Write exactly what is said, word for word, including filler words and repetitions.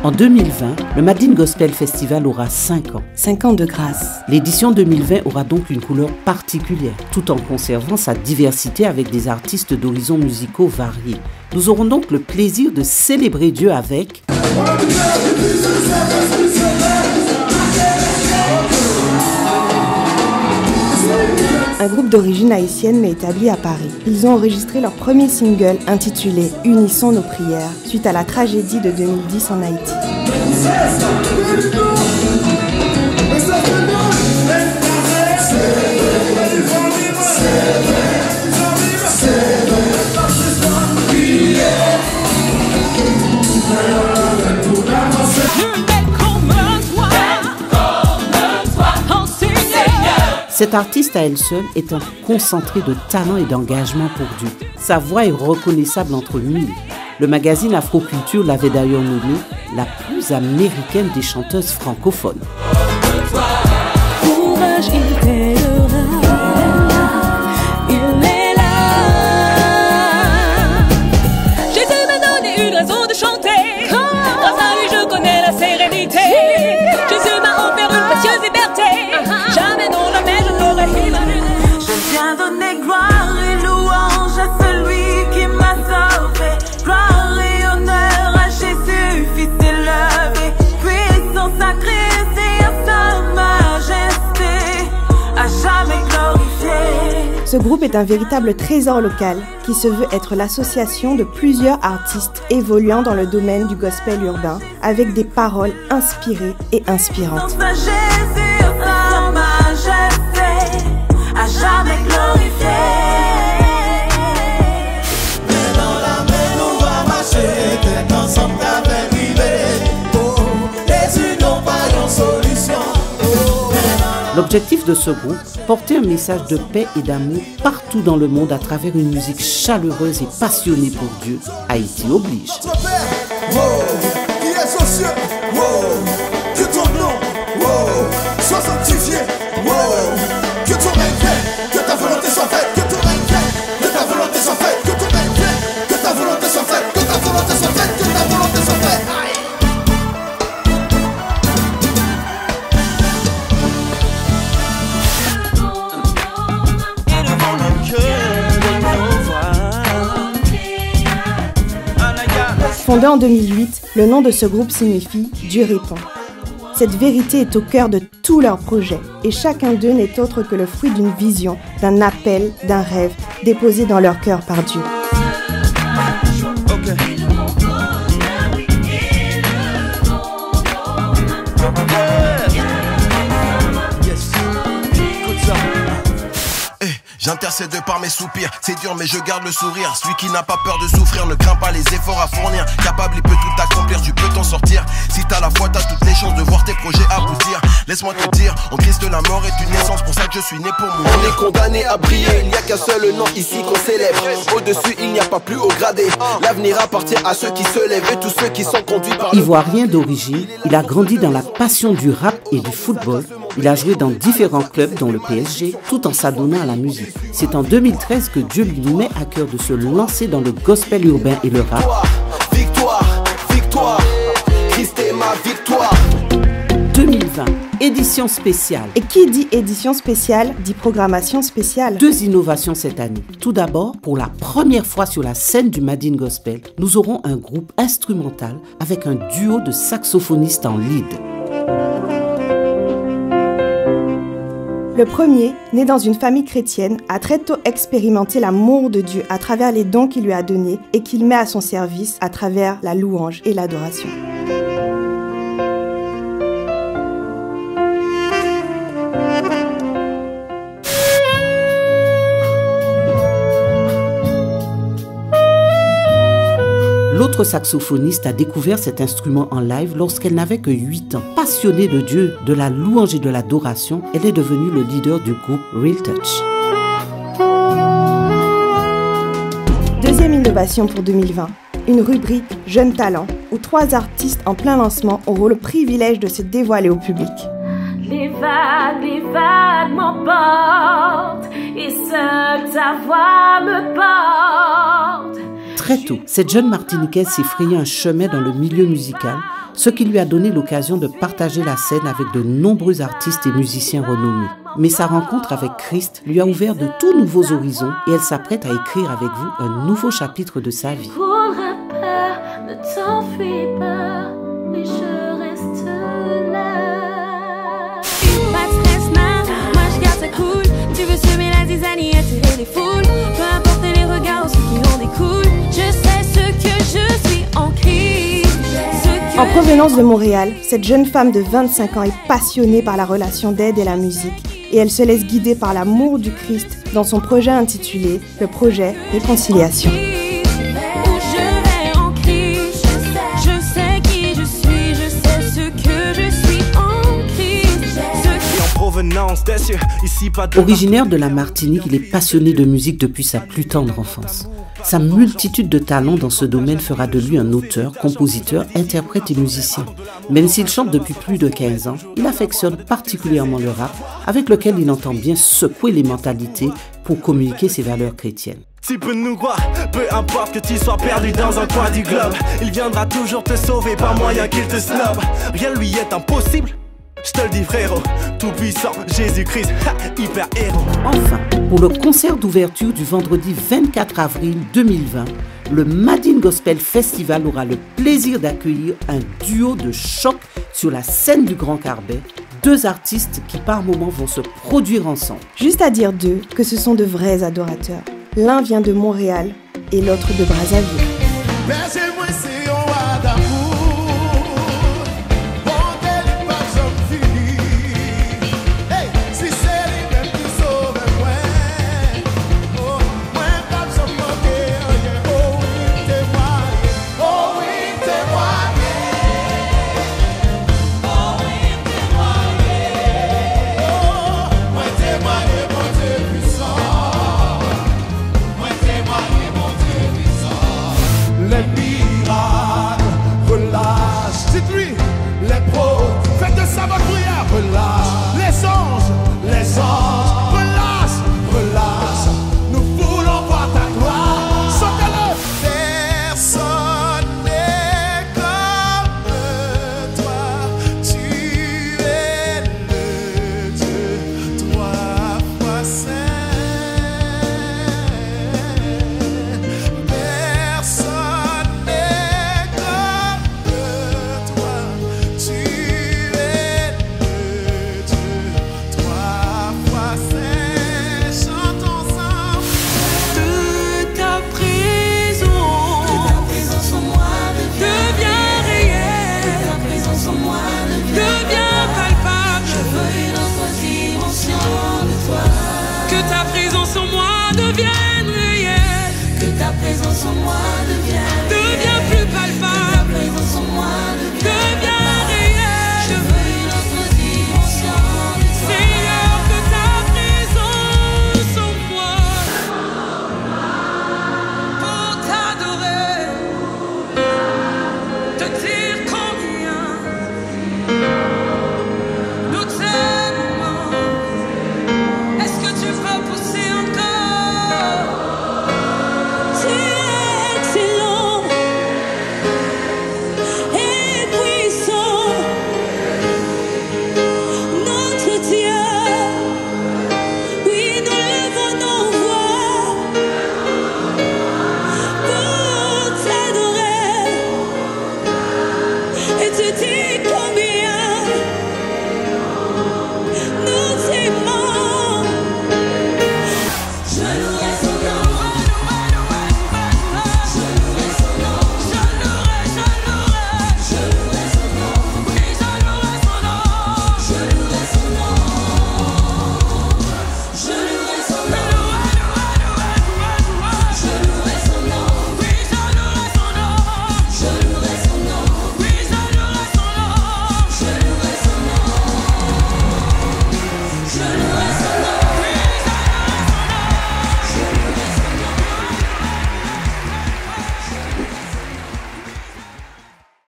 En deux mille vingt, le Madine Gospel Festival aura cinq ans. cinq ans de grâce. L'édition deux mille vingt aura donc une couleur particulière, tout en conservant sa diversité avec des artistes d'horizons musicaux variés. Nous aurons donc le plaisir de célébrer Dieu avec... Un groupe d'origine haïtienne mais établi à Paris. Ils ont enregistré leur premier single intitulé « Unissons nos prières » suite à la tragédie de deux mille dix en Haïti. Cette artiste à elle seule est un concentré de talent et d'engagement pour Dieu. Sa voix est reconnaissable entre mille. Le magazine Afroculture l'avait d'ailleurs nommée la plus américaine des chanteuses francophones. Courage, il t'aidera, il est là. Jésus m'a donné une raison de chanter. Grâce à lui, je connais la sérénité. Jésus m'a offert une précieuse liberté. Jamais non, jamais je n'aurais imaginé. Je viens donner gloire et louange à celui qui m'a sauvé. Gloire et honneur à Jésus, fils élevé. Puissance à Christ et à sa majesté, à jamais glorifié. Ce groupe est un véritable trésor local qui se veut être l'association de plusieurs artistes évoluant dans le domaine du gospel urbain avec des paroles inspirées et inspirantes. À jamais glorifié. Mais dans la main nous va marcher, t'es ensemble qu'avec rivé. Oh, les yeux n'ont pas de solution. Oh. L'objectif de ce groupe, porter un message de paix et d'amour partout dans le monde à travers une musique chaleureuse et passionnée pour Dieu. Haïti oblige. Notre Père, oh, qui est aux cieux, oh, que ton nom, oh, soit sanctifié, oh. Que ton règne vienne, que ta volonté soit faite, que ton règne vienne, que ta volonté soit faite, que ton règne vienne, que ta volonté soit faite, que ta volonté soit faite, que ta volonté soit faite. Fondé en deux mille huit, le nom de ce groupe signifie « Dieu répond ». Cette vérité est au cœur de tous leurs projets et chacun d'eux n'est autre que le fruit d'une vision, d'un appel, d'un rêve déposé dans leur cœur par Dieu. Okay. Yes. Écoute ça. Hey, j'intercède par mes soupirs, c'est dur mais je garde le sourire. Celui qui n'a pas peur de souffrir ne craint pas les efforts à fournir. Capable, il peut tout accomplir, tu peux t'en sortir. Si t'as la foi, t'as toutes les chances de voir tes projets aboutir. Laisse-moi te dire, en Christ la mort est une naissance, pour ça que je suis né pour mourir. On est condamné à briller, il n'y a qu'un seul nom ici qu'on célèbre. Au-dessus, il n'y a pas plus haut gradé. L'avenir appartient à ceux qui se lèvent et tous ceux qui sont conduits par le... Ivoirien d'origine, il a grandi dans la passion du rap et du football. Il a joué dans différents clubs, dont le P S G, tout en s'adonnant à la musique. C'est en deux mille treize que Dieu lui met à cœur de se lancer dans le gospel urbain et le rap. Victoire, victoire, Christ est ma victoire. deux mille vingt, édition spéciale. Et qui dit édition spéciale, dit programmation spéciale. Deux innovations cette année. Tout d'abord, pour la première fois sur la scène du Madine Gospel, nous aurons un groupe instrumental avec un duo de saxophonistes en lead. Le premier, né dans une famille chrétienne, a très tôt expérimenté l'amour de Dieu à travers les dons qu'il lui a donnés et qu'il met à son service à travers la louange et l'adoration. L'autre saxophoniste a découvert cet instrument en live lorsqu'elle n'avait que huit ans. Passionnée de Dieu, de la louange et de l'adoration, elle est devenue le leader du groupe Real Touch. Deuxième innovation pour deux mille vingt, une rubrique Jeunes Talents où trois artistes en plein lancement auront le privilège de se dévoiler au public. Les vagues, les vagues m'emportent et seule ta voix me porte. Très tôt, cette jeune Martiniquaise s'est frayé un chemin dans le milieu musical, ce qui lui a donné l'occasion de partager la scène avec de nombreux artistes et musiciens renommés. Mais sa rencontre avec Christ lui a ouvert de tout nouveaux horizons et elle s'apprête à écrire avec vous un nouveau chapitre de sa vie. Ne t'enfuis pas, mais je reste là. Pas de stress, man, moi je garde ça cool. Tu veux semer la zizanie, attirer les foules. Peu importe les regards ou ceux qui en découlent. Je sais ce que je suis en crise. En provenance de Montréal, cette jeune femme de vingt-cinq ans est passionnée par la relation d'aide et la musique. Et elle se laisse guider par l'amour du Christ dans son projet intitulé le projet Réconciliation. Originaire de la Martinique, il est passionné de musique depuis sa plus tendre enfance. Sa multitude de talents dans ce domaine fera de lui un auteur, compositeur, interprète et musicien. Même s'il chante depuis plus de quinze ans, il affectionne particulièrement le rap, avec lequel il entend bien secouer les mentalités pour communiquer ses valeurs chrétiennes. Tu peux nous croire, peu importe que tu sois perdu dans un coin du globe, il viendra toujours te sauver par moyen qu'il te snob. Rien lui est impossible. Je te le dis frérot, tout puissant, Jésus-Christ, hyper héros. Enfin, pour le concert d'ouverture du vendredi vingt-quatre avril deux mille vingt, le Madine Gospel Festival aura le plaisir d'accueillir un duo de choc sur la scène du Grand Carbet, deux artistes qui par moments vont se produire ensemble. Juste à dire d'eux que ce sont de vrais adorateurs. L'un vient de Montréal et l'autre de Brazzaville. Que ta présence en moi devienne réelle. Que ta présence en moi devienne